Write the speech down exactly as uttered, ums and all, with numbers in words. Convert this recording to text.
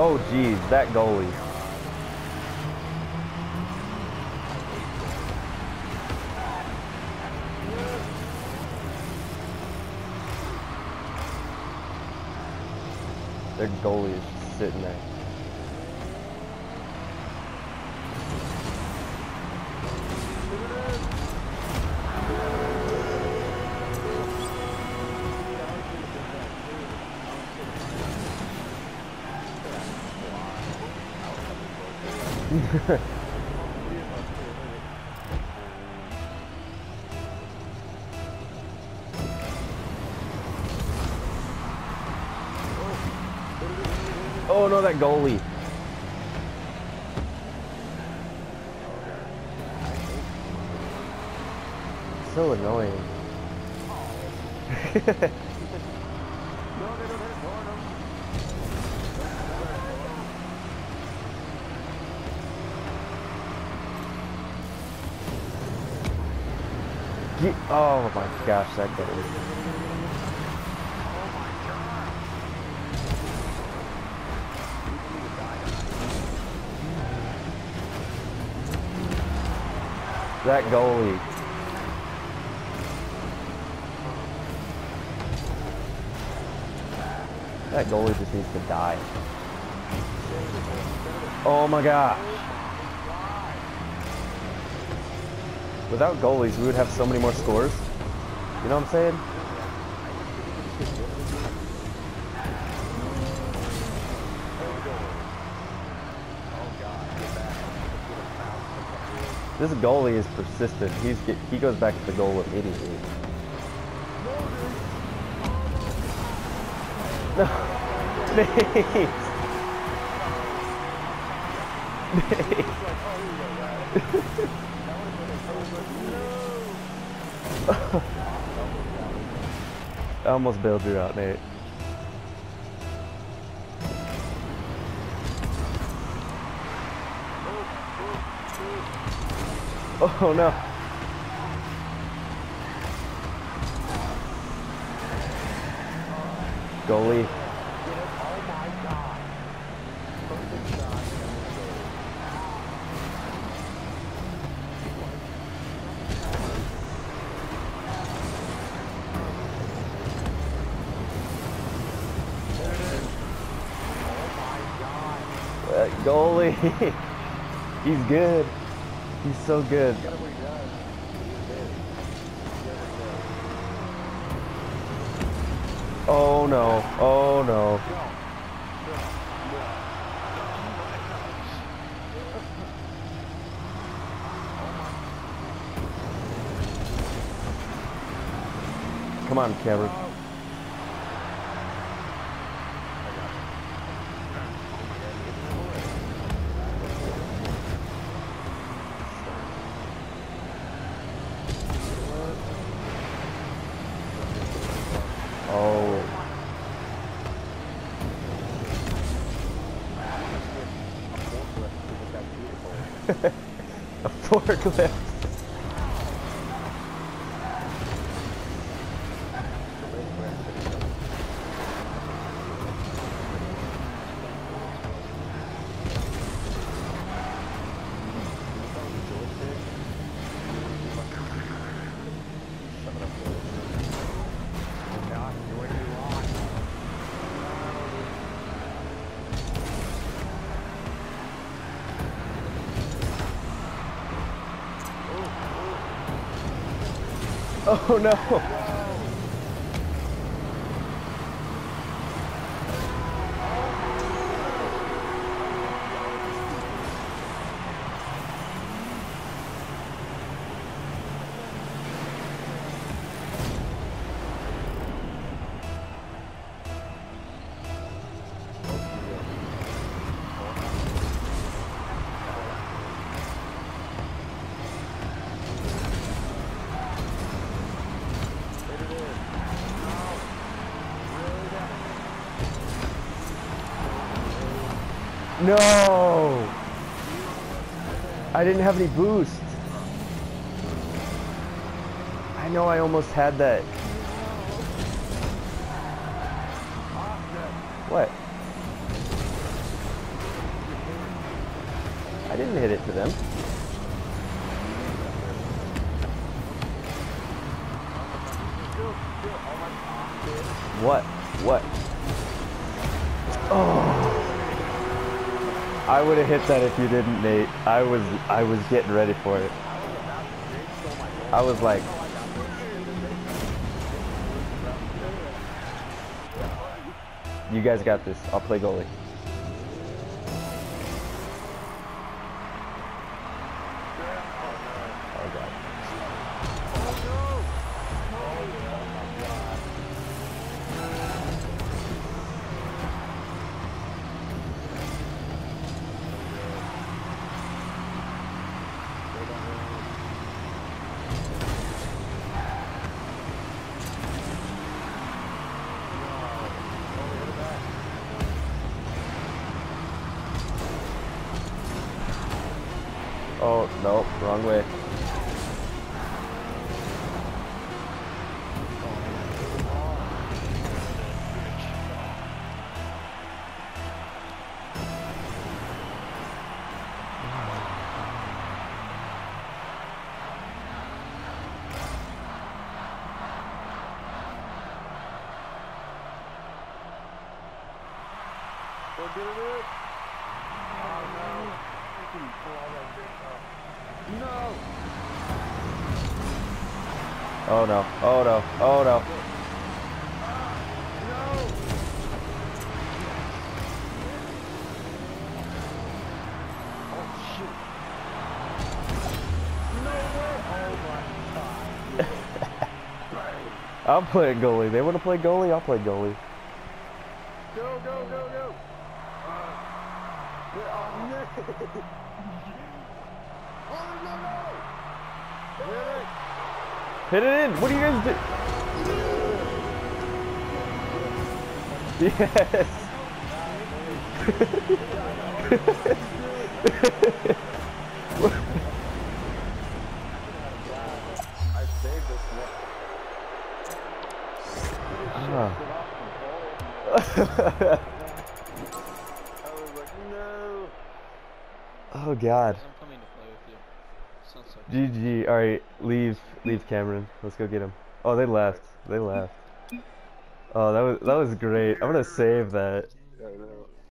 Oh, geez, that goalie. Their goalie is just sitting there. Oh no, that goalie. So annoying. Ge- oh my gosh, that goalie. That goalie. That goalie just needs to die. Oh my gosh. Without goalies, we would have so many more scores. You know what I'm saying? This goalie is persistent. He's get, he goes back to the goal immediately. No, Nate. Nate. I almost bailed you out, Nate. Oh no. Goalie. Uh, goalie. He's good. He's so good. Oh no. Oh no. Come on, Cameron. Oh. A forklift. Oh no! No! I didn't have any boost. I know I almost had that. What? I didn't hit it to them. What? What? Oh! I would have hit that if you didn't, Nate. I was, I was getting ready for it. I was like, you guys got this. I'll play goalie. Oh god. Oh, no, wrong way. We're doing it. Oh no. No. Oh no, oh no, oh no. No. Oh shit. No way. Oh my god. I'm playing goalie. They want to play goalie? I'll play goalie. Go, go, go, go. Uh, oh, no. Oh, no, no. Hit it. Hit it in! What do you guys do? Yes! I saved this one. Ah. I was like, no. Oh god. I'm coming to play with you. Sounds so G G. Alright, leave leave Cameron. Let's go get him. Oh, they left. They left. Oh, that was that was great. I'm gonna save that.